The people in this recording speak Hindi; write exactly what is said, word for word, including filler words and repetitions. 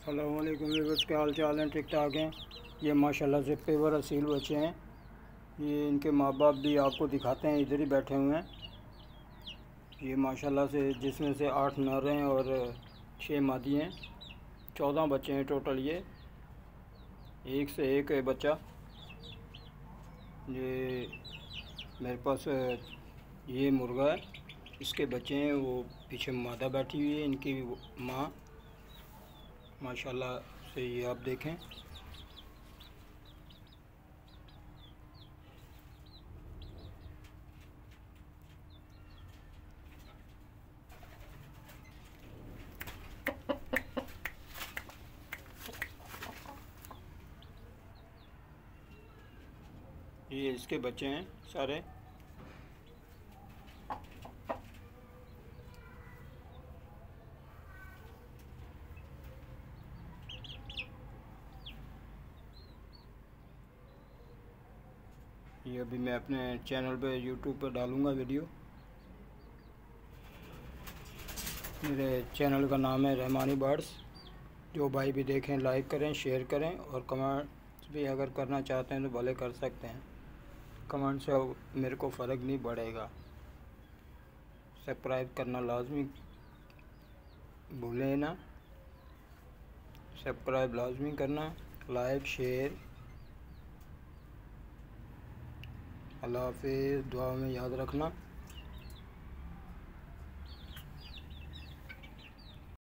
अस्सलाम वालेकुम व्यूअर्स, क्या हाल चाल हैं? ठीक ठाक हैं। ये माशाल्लाह से पेवर असील बच्चे हैं। ये इनके माँ बाप भी आपको दिखाते हैं, इधर ही बैठे हुए हैं। ये माशाल्लाह से जिसमें से आठ नर हैं और छः मादी हैं। चौदह बच्चे हैं टोटल। ये एक से एक है बच्चा। ये मेरे पास ये मुर्गा है, इसके बच्चे हैं। वो पीछे मादा बैठी हुई है, इनकी माँ माशाल्लाह से। ये आप देखें, ये इसके बच्चे हैं सारे। ये अभी मैं अपने चैनल पे यूट्यूब पर डालूँगा वीडियो। मेरे चैनल का नाम है रहमानी बर्ड्स। जो भाई भी देखें लाइक करें, शेयर करें और कमेंट्स भी अगर करना चाहते हैं तो भले कर सकते हैं। कमेंट से मेरे को फ़र्क नहीं पड़ेगा। सब्सक्राइब करना लाजमी भूलें ना। सब्सक्राइब लाजमी करना, लाइक शेयर। अल्लाह हाफ़िज़। दुआ में याद रखना।